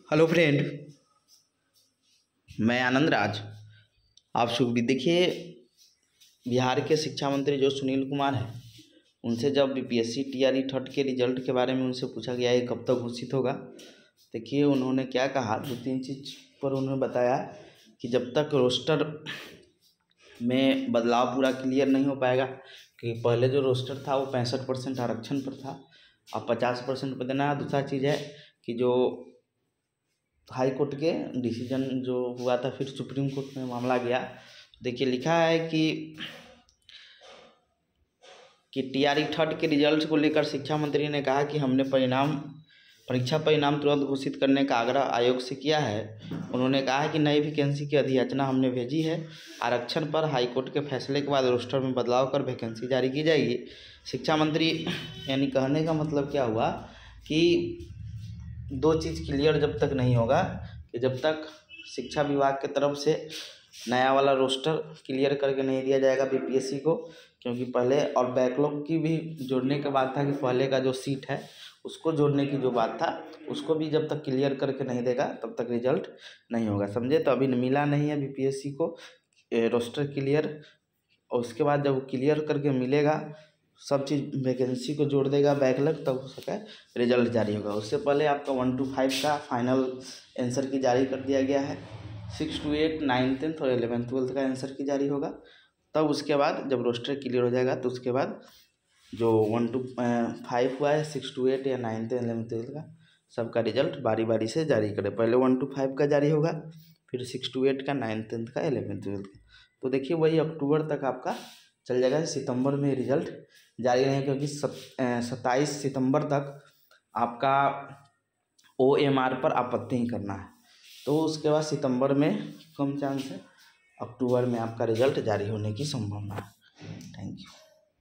Hello friend, मैं आनंद राज। आप सुखबीर देखिए, बिहार के शिक्षा मंत्री जो सुनील कुमार हैं, उनसे जब बीपीएससी टीआरई थर्ड के रिजल्ट के बारे में उनसे पूछा गया है कब तक घोषित होगा। देखिए उन्होंने क्या कहा, दो तीन चीज़ पर उन्होंने बताया कि जब तक रोस्टर में बदलाव पूरा क्लियर नहीं हो पाएगा, कि पहले जो रोस्टर था वो 65% आरक्षण पर था, अब 50% पर देना। दूसरा चीज़ है कि जो हाई कोर्ट के डिसीजन जो हुआ था, फिर सुप्रीम कोर्ट में मामला गया। देखिए लिखा है कि टीआरई थर्ड के रिजल्ट को लेकर शिक्षा मंत्री ने कहा कि हमने परीक्षा परिणाम तुरंत घोषित करने का आग्रह आयोग से किया है। उन्होंने कहा है कि नई वैकेंसी की अधियाचना हमने भेजी है। आरक्षण पर हाईकोर्ट के फैसले के बाद रोस्टर में बदलाव कर वैकेंसी जारी की जाएगी। शिक्षा मंत्री यानी कहने का मतलब क्या हुआ कि दो चीज़ क्लियर जब तक नहीं होगा, कि जब तक शिक्षा विभाग की तरफ से नया वाला रोस्टर क्लियर करके नहीं दिया जाएगा बीपीएससी को, क्योंकि पहले और बैकलॉग की भी जोड़ने के बाद था कि पहले का जो सीट है उसको जोड़ने की जो बात था, उसको भी जब तक क्लियर करके नहीं देगा तब तक रिजल्ट नहीं होगा, समझे। तो अभी मिला नहीं है बीपीएससी को रोस्टर क्लियर, और उसके बाद जब क्लियर करके मिलेगा, सब चीज़ वैकेंसी को जोड़ देगा बैकलॉग, तब हो सके रिजल्ट जारी होगा। उससे पहले आपका 1 to 5 का फाइनल आंसर की जारी कर दिया गया है। 6 to 8 9th 10th और 11th 12th का आंसर की जारी होगा। तब उसके बाद जब रोस्टर क्लियर हो जाएगा तो उसके बाद जो 1 to 5 हुआ है, 6 to 8 या 9th 11th 12th का, सबका रिजल्ट बारी बारी से जारी करे। पहले 1 to 5 का जारी होगा, फिर 6 to 8 का, 9th 10th का, 11th 12th का। तो देखिए वही अक्टूबर तक आपका चल जाएगा, सितंबर में रिजल्ट जारी नहीं, क्योंकि 27 सितंबर तक आपका OMR पर आपत्ति ही करना है। तो उसके बाद सितंबर में कम चांस है, अक्टूबर में आपका रिजल्ट जारी होने की संभावना है। Thank you.